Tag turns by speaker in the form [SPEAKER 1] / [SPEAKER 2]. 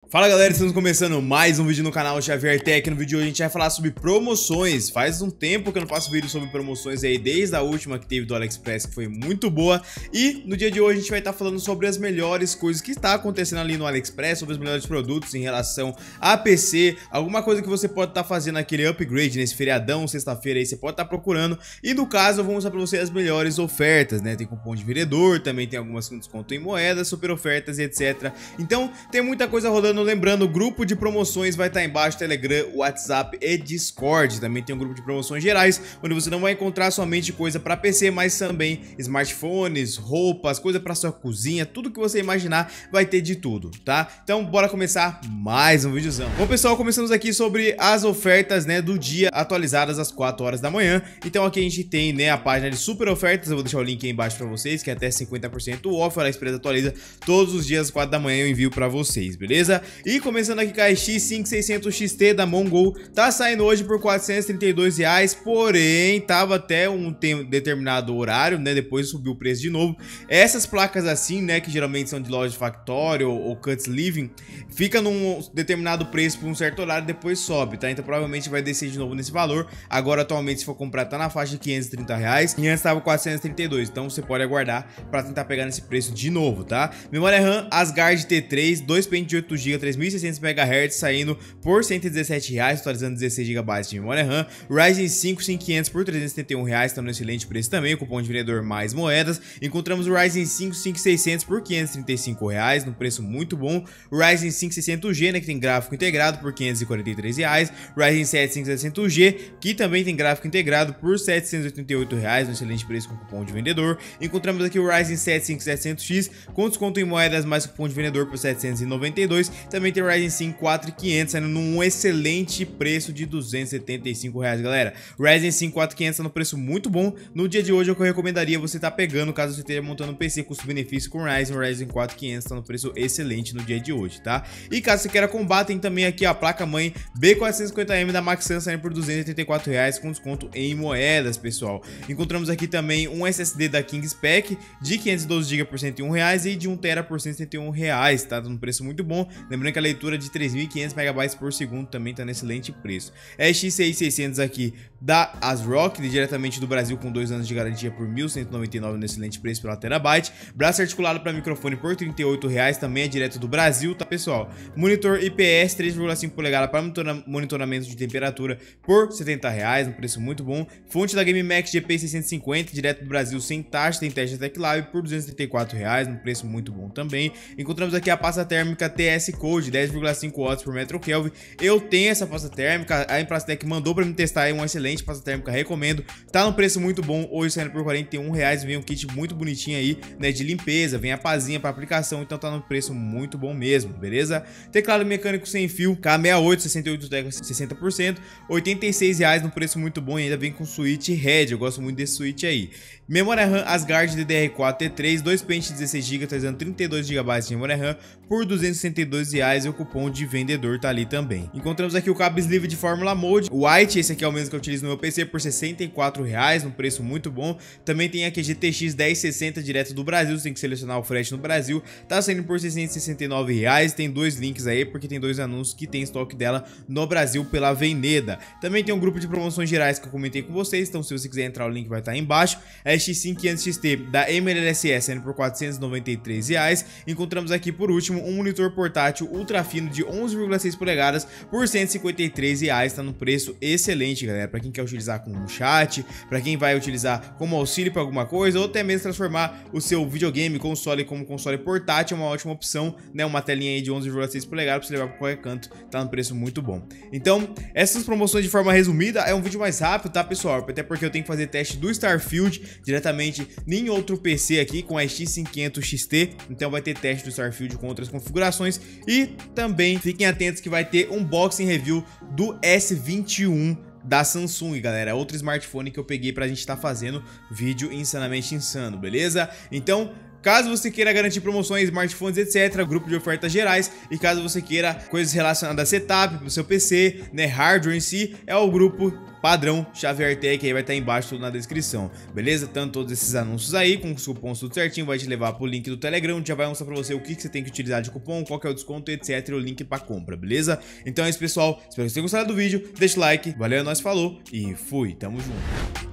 [SPEAKER 1] Fala galera, estamos começando mais um vídeo no canal Xavier Tech. No vídeo de hoje a gente vai falar sobre promoções. Faz um tempo que eu não faço vídeo sobre promoções aí, desde a última que teve do AliExpress, que foi muito boa. E no dia de hoje a gente vai estar falando sobre as melhores coisas que está acontecendo ali no AliExpress, sobre os melhores produtos em relação a PC, alguma coisa que você pode estar fazendo aquele upgrade nesse feriadão, sexta-feira aí, você pode estar procurando. E no caso eu vou mostrar pra você as melhores ofertas, né? Tem cupom de vendedor, também tem algumas com desconto em moedas, super ofertas e etc. Então tem muita coisa rolando. Lembrando, o grupo de promoções vai estar embaixo, Telegram, WhatsApp e Discord. Também tem um grupo de promoções gerais, onde você não vai encontrar somente coisa para PC, mas também smartphones, roupas, coisa para sua cozinha, tudo que você imaginar vai ter de tudo, tá? Então bora começar mais um videozão. Bom pessoal, começamos aqui sobre as ofertas, né, do dia, atualizadas às 4 horas da manhã. Então aqui a gente tem, né, a página de super ofertas, eu vou deixar o link aí embaixo para vocês, que é até 50% off. A AliExpress atualiza todos os dias às 4 da manhã, eu envio para vocês, beleza? E começando aqui com a RX5600 XT da Mongol, tá saindo hoje por R$432, porém tava até um determinado horário, né, depois subiu o preço de novo. Essas placas assim, né, que geralmente são de loja de Factory ou Cuts Living, fica num determinado preço por um certo horário, depois sobe, tá? Então provavelmente vai descer de novo nesse valor. Agora atualmente, se for comprar, tá na faixa de R$530 e antes tava 432, então você pode aguardar para tentar pegar nesse preço de novo, tá? Memória RAM Asgard T3, 2 pente de 8GB, 3600 MHz, saindo por R$117, atualizando 16 GB de memória RAM. Ryzen 5 5500 por R$371, estando no excelente preço também, o cupom de vendedor mais moedas. Encontramos o Ryzen 5 5600 por R$535, num preço muito bom. O Ryzen 5 600G, né, que tem gráfico integrado, por R$543. Ryzen 7 5600G, que também tem gráfico integrado, por R$788, no excelente preço com cupom de vendedor. Encontramos aqui o Ryzen 7 5700X, com desconto em moedas mais cupom de vendedor por R$792. Também tem o Ryzen 5 4500 saindo num excelente preço de R$275, galera. O Ryzen 5 4500 tá no preço muito bom. No dia de hoje é o que eu recomendaria você tá pegando, caso você esteja montando um PC custo-benefício com o Ryzen 4500 tá no preço excelente no dia de hoje, tá? E caso você queira combater, tem também aqui a placa-mãe B450M da Maxsun saindo por R$284 com desconto em moedas, pessoal. Encontramos aqui também um SSD da Kingspec de 512GB por R$101 e de 1TB por R$171, tá? No preço muito bom. Lembrando que a leitura de 3.500 MB por segundo também tá nesse excelente preço. RX6600 aqui da ASRock, diretamente do Brasil, com 2 anos de garantia por R$1.199 nesse excelente preço pela terabyte. Braço articulado para microfone por R$38, também é direto do Brasil, tá pessoal? Monitor IPS 3,5 polegadas para monitoramento de temperatura por R$70, um preço muito bom. Fonte da GameMax GP650, direto do Brasil, sem taxa, tem teste da TecLive por R$234, um preço muito bom também. Encontramos aqui a pasta térmica TS Code 10,5 watts por metro Kelvin. Eu tenho essa pasta térmica, a Imprastec mandou para me testar, é uma excelente pasta térmica, recomendo. Tá num preço muito bom, hoje saindo por R$41, vem um kit muito bonitinho aí, né, de limpeza, vem a pazinha para aplicação, então tá num preço muito bom mesmo, beleza? Teclado mecânico sem fio, K68, 68 teclas, 60%, R$86 num preço muito bom e ainda vem com switch Red, eu gosto muito desse switch aí. Memória RAM Asgard DDR4 T3, 2 pente 16GB, trazendo 32GB de memória RAM por R$262 e o cupom de vendedor tá ali também. Encontramos aqui o cabo sleeve de Fórmula Mode White, esse aqui é o mesmo que eu utilizo no meu PC, por R$64, num preço muito bom. Também tem aqui a GTX 1060 direto do Brasil, você tem que selecionar o frete no Brasil, tá saindo por R$669, tem dois links aí, porque tem dois anúncios que tem estoque dela no Brasil pela Veneda. Também tem um grupo de promoções gerais que eu comentei com vocês, então se você quiser entrar, o link vai estar aí embaixo. A RX500 XT da MLSS saindo por R$493. Encontramos aqui por último um monitor portátil ultra fino de 11,6 polegadas por R$153, tá no preço excelente, galera, para quem quer utilizar como chat, para quem vai utilizar como auxílio para alguma coisa, ou até mesmo transformar o seu videogame, console como console portátil, é uma ótima opção, né? Uma telinha aí de 11,6 polegadas para você levar para qualquer canto, tá no preço muito bom. Então, essas promoções de forma resumida, é um vídeo mais rápido, tá, pessoal? Até porque eu tenho que fazer teste do Starfield diretamente em outro PC aqui com a RX500 XT, então vai ter teste do Starfield com outras configurações. E também fiquem atentos que vai ter unboxing review do S21 da Samsung, galera, outro smartphone que eu peguei pra gente tá fazendo vídeo insanamente insano, beleza? Então Caso você queira garantir promoções, smartphones, etc, grupo de ofertas gerais. E caso você queira coisas relacionadas a setup pro seu PC, né, hardware em si, é o grupo padrão Xavier Tech, aí vai estar embaixo tudo na descrição, beleza? Tanto todos esses anúncios aí, com os cupons tudo certinho, vai te levar pro link do Telegram, onde já vai mostrar pra você o que você tem que utilizar de cupom, qual que é o desconto, etc, e o link pra compra, beleza? Então é isso, pessoal, espero que vocês tenham gostado do vídeo, deixa o like, valeu, nós falou e fui, tamo junto.